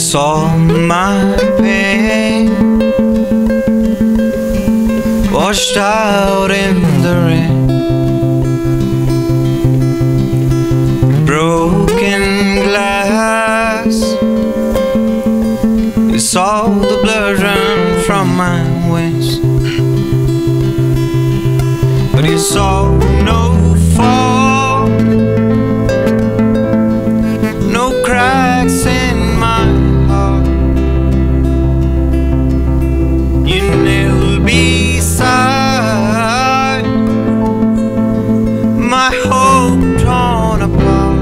saw my pain washed out in the rain. Broken glass, you saw the blood run from my wings, but you saw no fall, no cracks in my heart. You kneel beside my hope torn apart,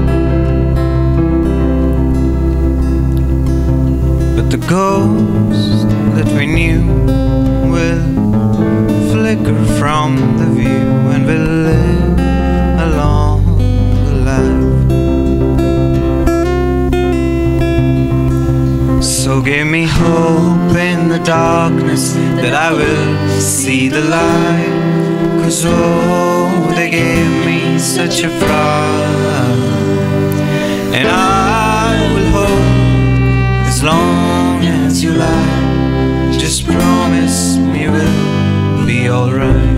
but the ghost that we knew will flicker from the view, and we'll live along the life. So give me hope in the darkness that I will see the light, 'cause oh, they gave me such a fright. And I will hope as long as you like. Just promise me we'll be alright.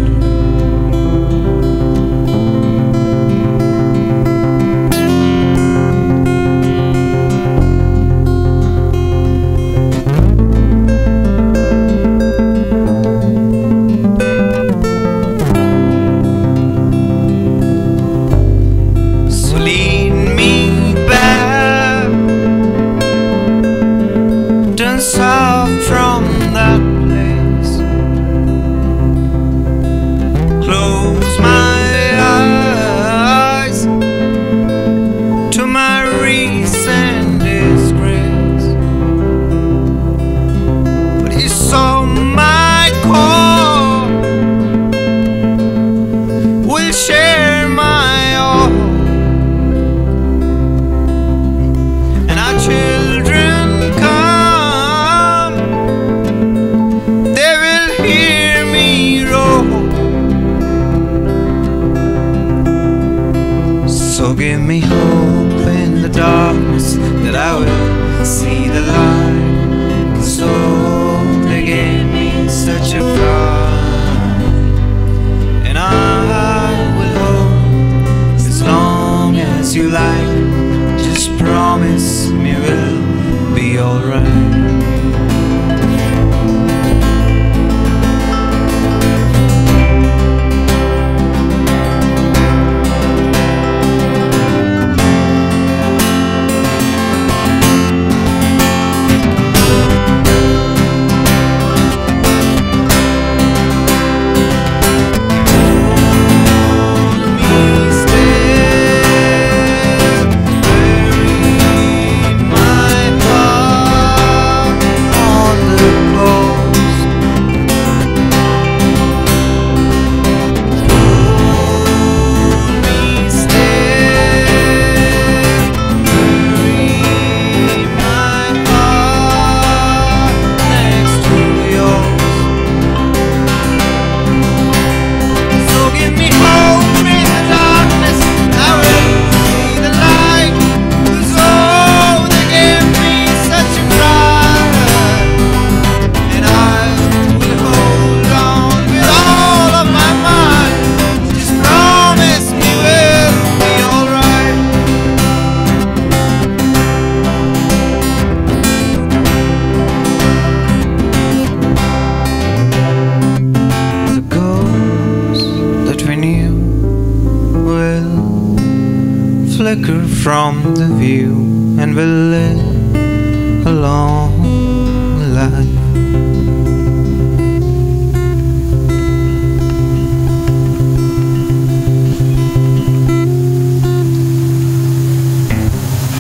So lead me back, turn south from that place. Close my eyes to my recent disgrace, but you saw my call, will share my all, and our children come, they will hear me roar. So give me hope in the darkness that I will see the light, 'cause oh, they gave me such a fright. And I will hope as long as you like. Just promise me we'll be alright. Flicker from the view, and we'll live along